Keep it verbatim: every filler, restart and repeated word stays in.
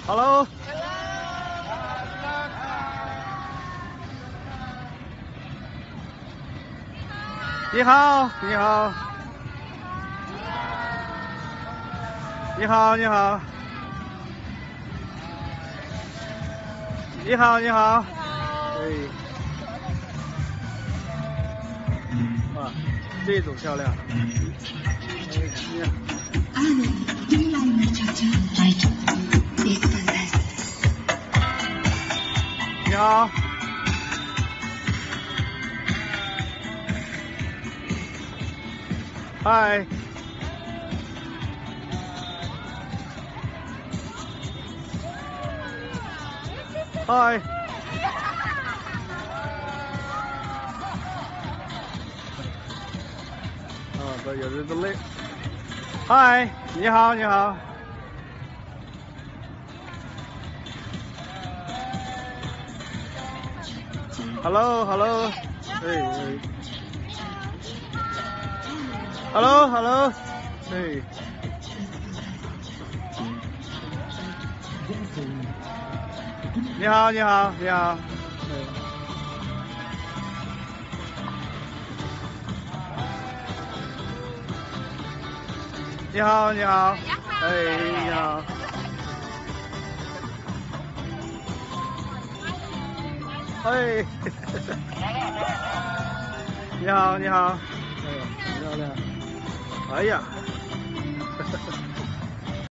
Hello。你好，你好。你好，你好。你好，你好。对。哇，这种漂亮。你好。嗨。嗨。啊，不，有人都累。嗨，你好，你好。Hello，Hello。对对。Hello，Hello。对。你好，你好，你好。你好，你好。哎，你好。哎。你好，你好。哎呀，漂亮。哎呀。